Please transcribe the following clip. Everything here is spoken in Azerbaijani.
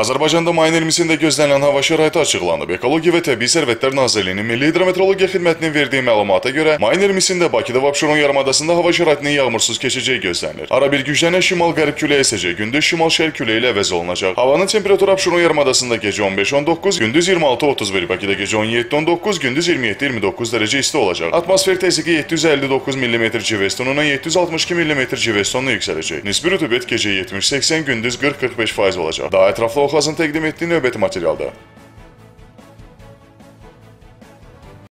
Azərbaycanda mayın 20-sində gözlənilən hava şəraiti açıqlanıb. Ekologiya və Təbii Sərvətlər Nazirliyinin Milli Hidrometeorologiya Xidmətinin verdiyi məlumata görə, mayın 20-sində Bakıda və Abşeron yarımadasında hava şəraitinin yağmursuz keçəcəyi gözlənilir. Ara bir güclənən şimal-qərb küləyi əsəcək, gündüz şimal-şərq küləyi ilə əvəz olunacaq. Havanın temperaturu Abşeron yarımadasında gecə 15-19, gündüz 26-31, Bakıda gecə 17-19, gündüz 27-29 dərəcə isti olacaq. Atmosfer təzyiqi 759 mm civestonundan 762 mm civestonuna yüksələcək. Nisbi rütubət gecə 70-80, gündüz 40-45% olacaq. Daha ətraflı Oxazın təqdim etdiyi növbəti materialda.